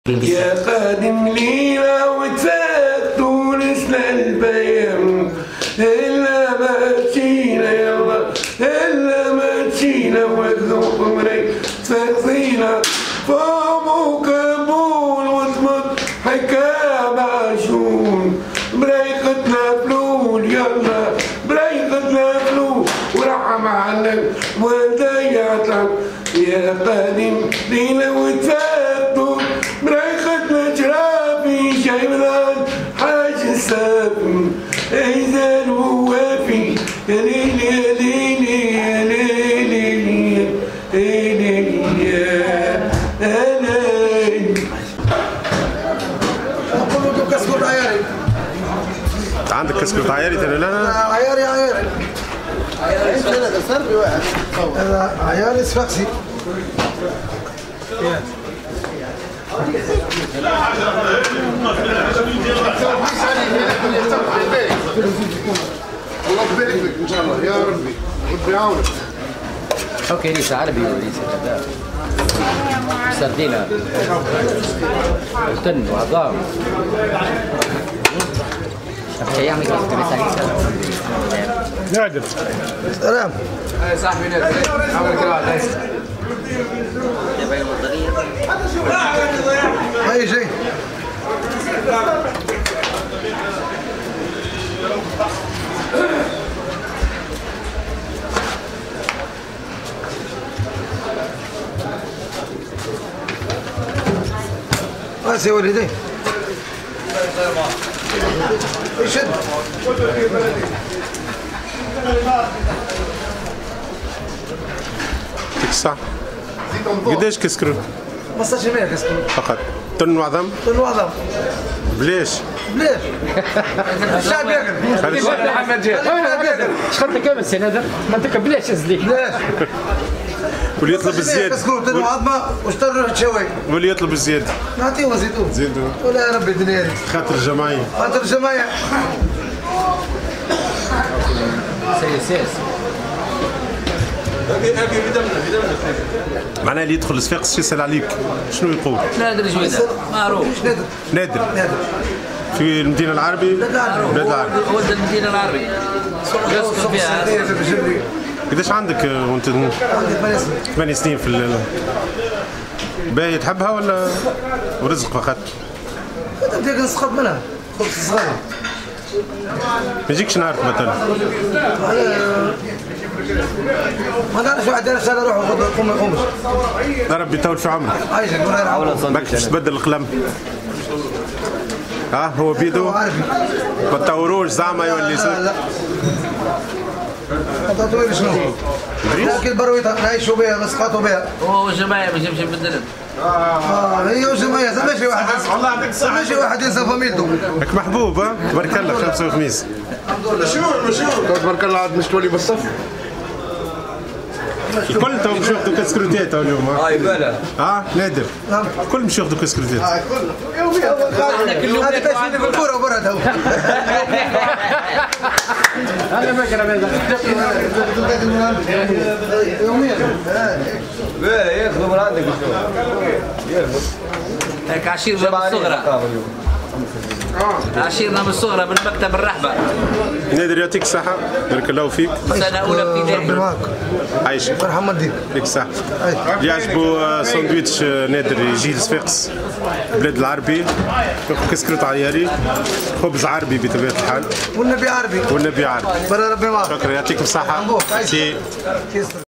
يا قادم لينا وتفاق تونسنا البيام إلا ما تشينا يلا إلا ما تشينا والذوق مري تفاقينا فوق كابول وتمط حكا معشون بريقتنا فلول يلا بريقتنا فلول وراح معلم وضيعت يا قادم لينا وتفاق بريختنا جرافي شايبنا حاج السافن ايزان ووافي يا ليلي يا ليلي يا ليلي يا ليلي يا ليلي. نقول له كسكوت عياري. عندك كسكوت عياري تاني؟ لا عياري عياري. عياري هذا سربي واحد. هذا عياري صفاقسي. الله يبارك لك ان شاء الله يا ربي ربي يعاونك. اوكي ليس عربي وليس كذا سردينة تن وعظام نادر سلام صاحبي نادر عمرك راح اي شيء يا ولدي يشد صح. قديش كسكرو؟ 15 كسكرو فقط. طن وعظم؟ طن وعظم. بليش؟ بليش؟ الشعب ياكل. محمد جاد. شخلت كامل سي نادر؟ ما انت بلاش ازليك. بلاش. واللي يطلب الزيادة كسكرو طن وعظمة واشتر تشوي. واللي يطلب الزيادة نعطيه زيتون. زيدون. ولا يا ربي الدنيا هذه. خاطر الجمعية. خاطر الجمعية. سياسي معناها اللي يدخل الصفاقس يسأل عليك شنو يقول؟ نادر جويدة معروف. نادر في المدينة العربي؟ بلاد العربي. ولد المدينة العربية يسكن فيها. قداش عندك وانت؟ عندي 8 سنين في باهي تحبها ولا ورزق فقط؟ بدك نسقط منها خبز صغير. ما يجيكش نهار مثلا؟ ما نعرفش واحد يرسل انا روح يقوم ما يقومش. يا ربي يطول في عمرك. عايشك الله يرحمه. ماكش باش تبدل القلم؟ هو بيدو؟ ما تطوروش زعما يولي لا تطوير شنو؟ لكن برويتها نعيشوا بها نسقطوا بها. هو الجماعة باش يمشي يبدلها. هي الجماعة ماشي واحد ماشي واحد ينسى فاميلته. راك محبوب تبارك الله خمسة وخميس. مشهور تبارك الله عاد مش تولي بالصف. الكل تو مش ياخذوا كاسكروتيات اليوم. يبالها. نادر. الكل مش ياخذوا كاسكروتيات. يوميا هذا تشوفني في الكورة وبرا تو. انا فاكر هذا. يوميا. ياخذوا من عندك هيك عشيرنا بالصغرى. عشيرنا بالصغرى بالمكتب الرحبة. نادر يعطيك الصحة بارك الله فيك. سنة أولى ابتدائي. عايشك. الله يرحم والديك. يعطيك الصحة. اللي يعجبو ساندويتش نادر يجي لصفاقس بلاد العربي ياخذ كسكروت عياري خبز عربي بطبيعة الحال والنبي عربي. والنبي عربي. برا ربي معك. شكرا يعطيكم الصحة.